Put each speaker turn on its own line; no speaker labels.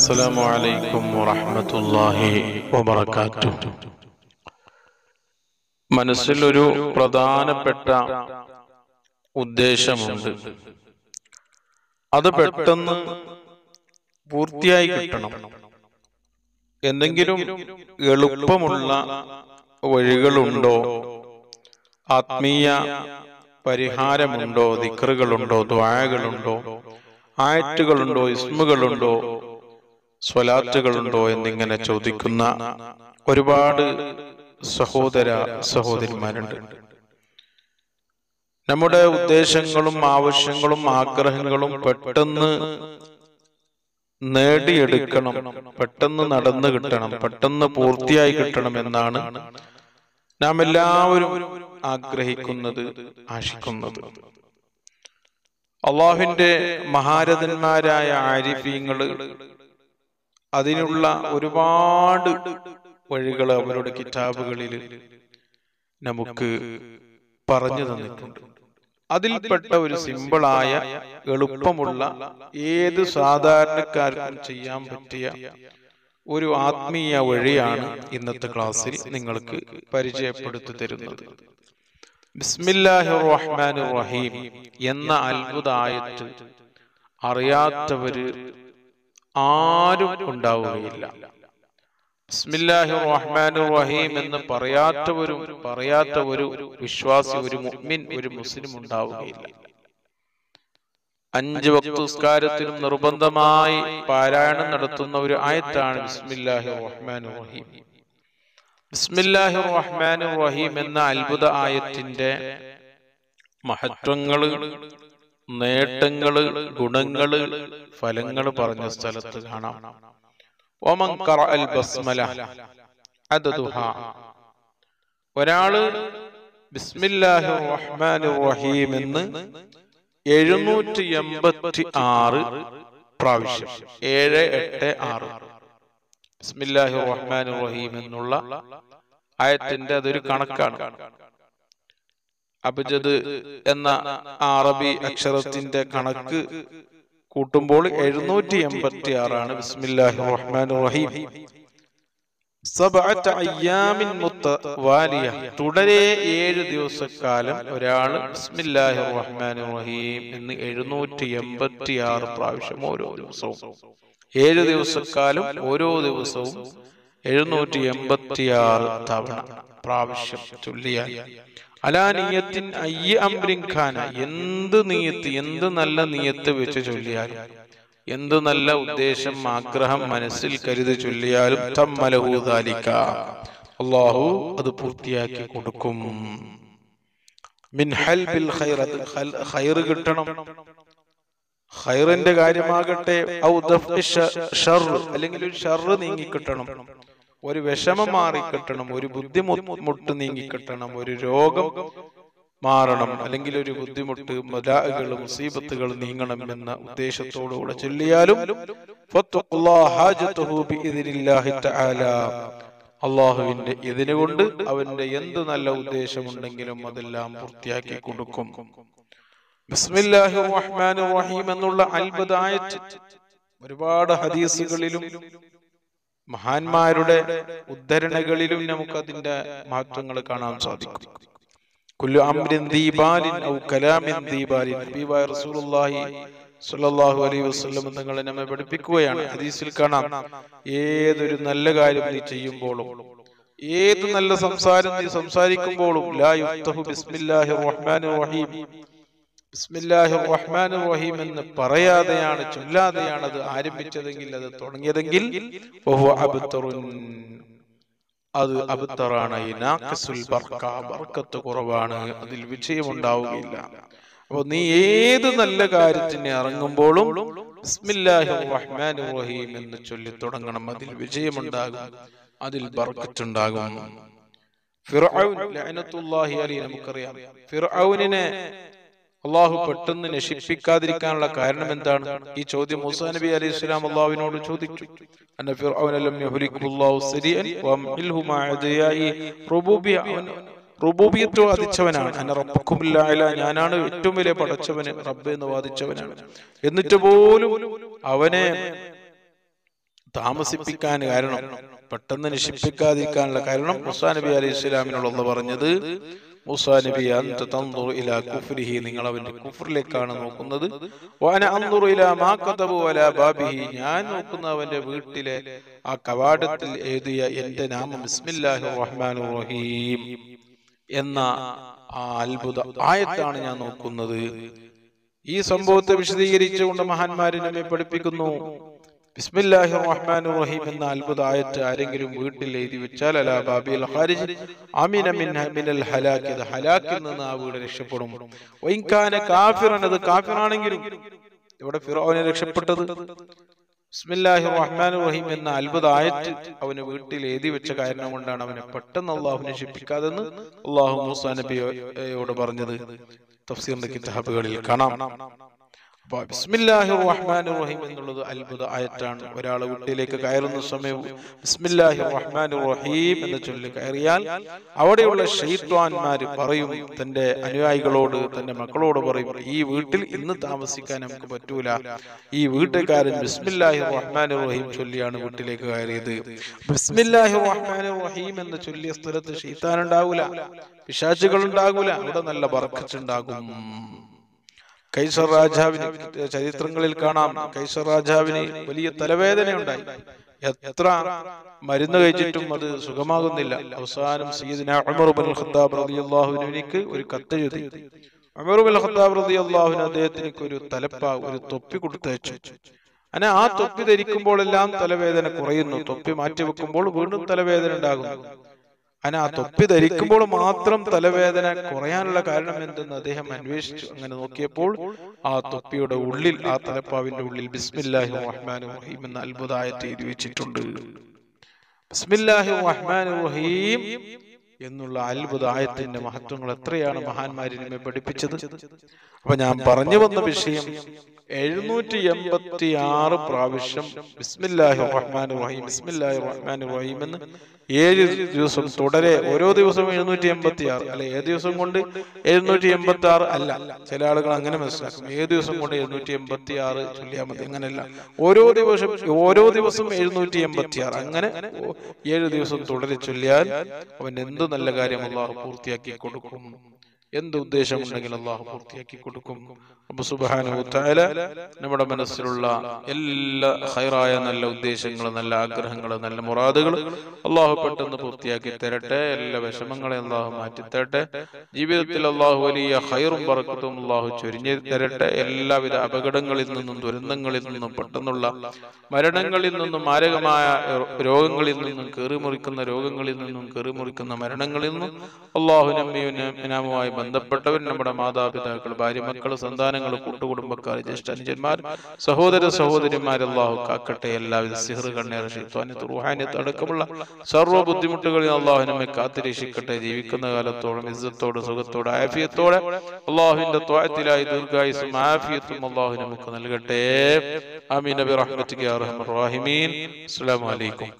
അസ്സലാമു അലൈക്കും വറഹ്മത്തുള്ളാഹി വബറകാതുഹു. മനസ്സിൽ ഒരു പ്രധാനപ്പെട്ട ഉദ്ദേശമുണ്ട്. അത് പെട്ടെന്ന് പൂർത്തിയായി കിട്ടണം. എന്തെങ്കിലും എളുപ്പമുള്ള വഴികളുണ്ടോ? ആത്മീയ പരിഹാരമുണ്ടോ? ദിക്റുകളുണ്ടോ? ദുആകളുണ്ടോ? ആയത്തുകളുണ്ടോ? ഇസ്മുകളുണ്ടോ? സ്വലാത്തുകളുണ്ടോ? എന്നിങ്ങനെ ചോദിക്കുന്ന ഒരുപാട് സഹോദര സഹോദരിമാരുണ്ട്. നമ്മുടെ ഉദ്ദേശങ്ങളും ആവശ്യങ്ങളും ആഗ്രഹങ്ങളും പെട്ടെന്ന് നേടിയെടുക്കണം, പെട്ടെന്ന് നടന്നു കിട്ടണം, പെട്ടെന്ന് പൂർത്തിയായി കിട്ടണം എന്നാണ് നാം എല്ലാവരും ആഗ്രഹിക്കുന്നത്, ആശിക്കുന്നത്. അള്ളാഹുവിന്റെ മഹാരഥന്മാരായ ആരിഫീങ്ങള് അതിനുള്ള ഒരുപാട് വഴികൾ അവരുടെ കിതാബുകളിൽ നമുക്ക് പറഞ്ഞു തന്നിട്ടുണ്ട്. അതിൽപ്പെട്ട ഒരു സിമ്പിളായ എളുപ്പമുള്ള ഏത് സാധാരണക്കാർക്കും ചെയ്യാൻ പറ്റിയ ഒരു ആത്മീയ വഴിയാണ് ഇന്നത്തെ ക്ലാസ്സിൽ നിങ്ങൾക്ക് പരിചയപ്പെടുത്തി തരുന്നത്. ബിസ്മില്ലാഹിർ റഹ്മാനിർ റഹീം എന്ന അത്ഭുത ആയത്ത് അറിയാത്തവര് ആരും ഉണ്ടാവുകയില്ല. ബിസ്മില്ലാഹിർ റഹ്മാനിർ റഹീം എന്ന് പറയാത്ത ഒരു വിശ്വാസി, ഒരു മുഅ്മിൻ, ഒരു മുസ്ലിം ഉണ്ടാവുകയില്ല. 5 വക്ത് നിസ്കാരത്തിലും നിർബന്ധമായി പാരായണം നടത്തുന്ന ഒരു ആയത്താണ് ബിസ്മില്ലാഹിർ റഹ്മാനിർ റഹീം. ബിസ്മില്ലാഹിർ റഹ്മാനിർ റഹീം എന്ന അത്ഭുത ആയത്തിന്റെ മഹത്വങ്ങള്, നേട്ടങ്ങള്, ഗുണങ്ങള്, ഫലങ്ങള് പറഞ്ഞ സ്ഥലത്ത് കാണാം. വമൻ ഖറഅൽ ബസ്മല അദദുഹാ, ഒരാള് ബിസ്മില്ലാഹിർ റഹ്മാനിർ റഹീം എന്ന് 786 പ്രാവശ്യം, 786 ബിസ്മില്ലാഹിർ റഹ്മാനിർ റഹീം എന്നുള്ള ആയത്തിന്റെ അതൊരു കണക്കാണ്. അബ്ജദ് എന്ന അറബി അക്ഷരത്തിന്റെ കണക്ക് കൂട്ടുമ്പോൾ 786 ആണ് ബിസ്മില്ലാഹിർ റഹ്മാനിർ റഹീം. 7 അയ്യാമിൻ മുതവാലിയ, തുടരെ 7 ദിവസക്കാലം ഒരാൾ ബിസ്മില്ലാഹിർ റഹ്മാനിർ റഹീം എന്ന് 786 പ്രാവശ്യം ഓരോ ദിവസവും, 7 ദിവസക്കാലം ഓരോ ദിവസവും 786 തവണ പ്രാവശ്യം ചൊല്ലിയാൽ അലാ നിയത്തിൻ അയ്യ അംറിൻ ഖാന, എന്ത് നിയത്ത്, എന്ത് നല്ല നിയത്ത് വെച്ച് ചൊല്ലിയാലും, എന്ത് നല്ല ഉദ്ദേശം, ആഗ്രഹം മനസ്സിൽ കരുതി ചൊല്ലിയാലും തമ്മലഹു ദാലിക, അല്ലാഹു അത് പൂർത്തിയാക്കി കൊടുക്കും. മിൻ ഹൽബിൽ ഖൈറത്ത്, ഖൈർ കിട്ടണം, ഖൈറിന്റെ കാര്യമാകട്ടെ, ഔ ദഫ്ഇ ശർ, അല്ലെങ്കിൽ ഒരു ഷർ നീങ്ങിക്കിട്ടണം, ഒരു വിഷമം മാറിക്കിട്ടണം, ഒരു ബുദ്ധിമുട്ട് നീങ്ങിക്കിട്ടണം, ഒരു രോഗം മാറണം, അല്ലെങ്കിൽ ഒരു ബുദ്ധിമുട്ട്, ബലാഅകൾ, മുസീബത്തുകൾ നീങ്ങണം എന്ന ഉദ്ദേശത്തോടുകൂടെ ചൊല്ലിയാലും അള്ളാഹുവിന്റെ ഇതിനെ കൊണ്ട് അവന്റെ എന്ത് നല്ല ഉദ്ദേശമുണ്ടെങ്കിലും അതെല്ലാം പൂർത്തിയാക്കി കൊടുക്കും. ബിസ്മില്ലാഹിർ റഹ്മാനിർ റഹീം എന്നുള്ള അത്ഭുത ആയത്ത് ഒരുപാട് ഹദീസുകളിലും മഹാന്മാരുടെ ഉദ്ധരണകളിലും നമുക്ക് അതിന്റെ മഹത്വങ്ങൾ കാണാൻ സാധിക്കും. കുല്ലു അംരിൻ ദീബാലിൻ ഔ കലാമിൻ ദീബാലിൻ, നബിയായ റസൂലുള്ളാഹി സ്വല്ലല്ലാഹു അലൈഹി വസല്ലം തങ്ങളെ നമ്മെ പഠിപ്പിക്കുകയാണ്. ഹദീസിൽ കാണാം, ഏതൊരു നല്ല കാര്യം നീ ചെയ്യുമ്പോഴും, ഏത് നല്ല സംസാരം നീ സംസാരിക്കുമ്പോഴും ലാ യുഫ്തഹു ബിസ്മില്ലാഹിർ റഹ്മാനിർ റഹീം, ബിസ്മില്ലാഹിർ റഹ്മാനിർ റഹീം എന്ന് പറയാതെയാണ്, ചൊല്ലാതെയാണ് അത് ആരംഭിച്ചതെങ്കിൽ, അത് തുടങ്ങിയതെങ്കിൽ വഹുവ അബ്തറുൻ, അത് അബ്തറാണ്, നാഖിസുൽ ബർക, ബർക്കത്ത് കുറവാണ്, അതിൽ വിജയമുണ്ടാവുകയില്ല. അപ്പോൾ നീ ഏത് നല്ല കാര്യത്തിന് ഇറങ്ങുമ്പോഴും ബിസ്മില്ലാഹിർ റഹ്മാനിർ റഹീം എന്ന് ചൊല്ലി തുടങ്ങണം. അതിൽ വിജയമുണ്ടാകും, അതിൽ ബർക്കത്തുണ്ടാകും. ഫിർഔൻ ലഅനത്തുല്ലാഹി അലൈഹി, നമുക്കറിയാം ഫിർഔനിനെ അള്ളാഹു പെട്ടെന്ന് നശിപ്പിക്കാതിരിക്കാനുള്ള കാരണം എന്താണ്? ഈ ചോദ്യം മൂസാ നബി അലൈഹി സ്വലാം അള്ളാഹുവിനോട് ചോദിച്ചു. അന്ന ഫിർഔന ലം യഹ്ലികുല്ലാഹു സരിഅൻ വമിൽഹു മഅദിയായി റുബൂബിയ, റുബൂബിയത്ത് വാദിച്ചവനാണ്. അന്ന റബ്ബുകുമുൽ അഅല, ഞാനാണ് ഏറ്റവും വലിയ പടച്ചവന്, റബ്ബ് എന്ന് വാദിച്ചവനാണ്. എന്നിട്ട് പോലും അവനെ താമസിപ്പിക്കാൻ കാരണം, പെട്ടെന്ന് നശിപ്പിക്കാതിരിക്കാനുള്ള കാരണം മൂസാ നബി അലൈഹി ഇസ്ലാമിനോട് പറഞ്ഞത്, മൂസാ നബി അൻത തൻദുറു ഇലാ കുഫ്രിഹി, നിങ്ങൾ അവന്റെ കുഫ്റിലേക്കാണ് നോക്കുന്നത്, വഅന അൻദുറു ഇലാ മാ കതബു അലാ ബാബിഹി, ഞാൻ നോക്കുന്ന അവന്റെ വീട്ടിലെ ആ കവാടത്തിൽ എഴുതിയ എന്റെ നാമം ബിസ്മില്ലാഹിർ റഹ്മാനിർ റഹീം എന്ന ആ അത്ഭുത ആയത്താണ് ഞാൻ നോക്കുന്നത്. ഈ സംഭവത്തെ വിശദീകരിച്ചുകൊണ്ട് മഹാന്മാര് നമ്മെ പഠിപ്പിക്കുന്നു, ബിസ്മില്ലാഹിർ റഹ്മാനിർ റഹീം എന്ന അത്ഭുത ആയത്ത് ആരെങ്കിലും വീട്ടിൽ എഴുതി വെച്ചാൽ അലാ ബാബിൽ ഖാരിജ് അമിന മിനൽ ഹലാക്, ഹലാക്കിൽ നിന്ന് ആ വീട് രക്ഷപ്പെടും. വഇൻ കാന കാഫിറൻ, അത് കാഫിറാണെങ്കിലും. ഇവിടെ ഫിറഔനെ രക്ഷപ്പെട്ടത് ബിസ്മില്ലാഹിർ റഹ്മാനിർ റഹീം എന്ന അത്ഭുത ആയത്ത് അവന് വീട്ടിൽ എഴുതി വെച്ച കാരണം കൊണ്ടാണ് അവനെ പെട്ടെന്ന് അള്ളാഹു നശിപ്പിക്കാതെന്ന് അള്ളാഹു മൂസാ നബിയോട് പറഞ്ഞത് തഫ്സീറിന്റെ കിതാബുകളിൽ കാണാം. ബിസ്മില്ലാഹിർ റഹ്മാനിർ റഹീം എന്നുള്ളത് അത്ഭുത ആയത്താണ്. ഒരാൾ വീട്ടിലേക്ക് കയറുന്ന സമയം ബിസ്മില്ലാഹിർ റഹ്മാനിർ റഹീം എന്ന് ചൊല്ലി കയറിയാൽ അവിടെയുള്ള ശൈത്വാന്മാർ പറയും, തന്റെ അനുയായികളോട്, തന്റെ മക്കളോട് പറയും, ഈ വീട്ടിൽ ഇന്ന് താമസിക്കാൻ നമുക്ക് പറ്റൂല, ഈ വീട്ടുകാരൻ ബിസ്മില്ലാഹിർ റഹ്മാനിർ റഹീം ചൊല്ലിയാണ് വീട്ടിലേക്ക് കയറിയത്. ബിസ്മില്ലാഹിർ റഹ്മാനിർ റഹീം എന്ന് ചൊല്ലിയ സ്ഥലത്ത് ശൈത്താൻ ഉണ്ടാകൂല, പിശാചുകൾ ഉണ്ടാകൂല, അവിടെ നല്ല ബർക്കത്ത് ഉണ്ടാകും. കൈസർ രാജാവിന് ചരിത്രങ്ങളിൽ കാണാം, കൈസർ രാജാവിന് വലിയ തലവേദന ഉണ്ടായി. എത്ര മരുന്ന് കഴിച്ചിട്ടും അത് സുഖമാകുന്നില്ല. അവസാനം സയ്യിദുനാ ഉമർ ഇബ്നുൽ ഖത്താബ് റളിയല്ലാഹു അൻഹുവിന് ഒരു കത്ത് എഴുതി. ഉമർ ഇബ്നുൽ ഖത്താബ് റളിയല്ലാഹു അൻഹു അദ്ദേഹത്തിന് ഒരു ഒരു തൊപ്പി കൊടുത്തയച്ചു. അങ്ങനെ ആ തൊപ്പി ധരിക്കുമ്പോഴെല്ലാം തലവേദന കുറയുന്നു, തൊപ്പി മാറ്റി വെക്കുമ്പോൾ വീണ്ടും തലവേദന ഉണ്ടാകുന്നു. അങ്ങനെ ആ തൊപ്പി ധരിക്കുമ്പോൾ മാത്രം തലവേദന കുറയാനുള്ള കാരണം എന്തെന്ന് അദ്ദേഹം അന്വേഷിച്ചു. അങ്ങനെ നോക്കിയപ്പോൾ ആ തൊപ്പിയുടെ ഉള്ളിൽ, ആ തലപ്പാവിന്റെ ഉള്ളിൽ ബിസ്മില്ലാഹിർ റഹ്മാനിർ റഹീം എന്ന അത്ഭുത ആയത്ത് എഴുതി വെച്ചിട്ടുണ്ട്. ബിസ്മില്ലാഹിർ റഹ്മാനിർ റഹീം എന്നുള്ള അത്ഭുത ആയത്തിന്റെ മഹത്വങ്ങൾ എത്രയാണ് മഹാന്മാര് നമ്മെ പഠിപ്പിച്ചത്. അപ്പൊ ഞാൻ പറഞ്ഞു വന്ന വിഷയം 786 പ്രാവശ്യം ബിസ്മില്ലാഹിർ റഹ്മാനിർ റഹീം ബിസ്മില്ലാഹിർ റഹ്മാനിർ റഹീം എന്ന് 7 ദിവസം തുടരെ, ഓരോ ദിവസവും 786 അല്ലെ, ഏത് ദിവസം കൊണ്ട് 786 അല്ല, ചില ആളുകൾ അങ്ങനെ മനസ്സിലാക്കും, ഏത് ദിവസം കൊണ്ട് 786 ചൊല്ലിയാൽ മതി. അങ്ങനെയല്ല, ഓരോ ദിവസം 786, അങ്ങനെ 7 ദിവസം തുടരെ ചൊല്ലിയാൽ അവൻ എന്ത് നല്ല കാര്യം അല്ലാഹു പൂർത്തിയാക്കി കൊടുക്കും, എന്ത് ഉദ്ദേശമുണ്ടെങ്കിൽ അള്ളാഹു പൂർത്തിയാക്കി കൊടുക്കും. അല്ലാഹു സുബ്ഹാനഹു വ തആല നമ്മുടെ മനസ്സിലുള്ള എല്ലാ ഖൈറായ നല്ല ഉദ്ദേശങ്ങൾ, നല്ല ആഗ്രഹങ്ങൾ, നല്ല മുറാദുകൾ അള്ളാഹു പെട്ടെന്ന് പൂർത്തിയാക്കി തരട്ടെ. എല്ലാ വിഷമങ്ങളെയും അള്ളാഹു മാറ്റി തരട്ടെ. ജീവിതത്തിൽ അള്ളാഹു വലിയ ഖൈറും ബറക്കത്തും അള്ളാഹു ചൊരിഞ്ഞു തരട്ടെ. എല്ലാവിധ അപകടങ്ങളിൽ നിന്നും, ദുരന്തങ്ങളിൽ നിന്നും, പെട്ടെന്നുള്ള മരണങ്ങളിൽ നിന്നും, മാരകമായ രോഗങ്ങളിൽ നിന്നും, കീറിമുറിക്കുന്ന രോഗങ്ങളിൽ നിന്നും, കീറിമുറിക്കുന്ന മരണങ്ങളിൽ നിന്നും അള്ളാഹു നമ്മയുമായി ബന്ധപ്പെട്ടവർ, നമ്മുടെ മാതാപിതാക്കൾ, ഭാര്യ, മക്കൾ, സന്താനങ്ങൾ, കൂട്ടുകുടുംബക്കാർ, ജ്യേഷ്ഠാനുജന്മാർ, സഹോദര സഹോദരിമാർ അള്ളാഹു കാക്കട്ടെ. എല്ലാവിധ സിഹ്ർ, കണ്ണേർ, ശൈത്വാനിയത്ത്, റൂഹാനിയത്ത് അടക്കമുള്ള സർവ്വ ബുദ്ധിമുട്ടുകളിൽ അള്ളാഹു നമ്മെ കാത്തുരക്ഷിക്കട്ടെ. ജീവിക്കുന്ന കാലത്തോളം ഇസ്സത്തോടെ, സുഖത്തോടെ, ആഫിയത്തോടെ അള്ളാഹുവിന്റെ ത്വഅത്തിലായി ദീർഘായുസ്സും ആഫിയത്തും അള്ളാഹു നമുക്ക് നൽകട്ടെ. ആമീൻ ബിറഹ്മതിക യാ അർഹമർ റഹീമീൻ. അസ്സലാമു അലൈക്കും.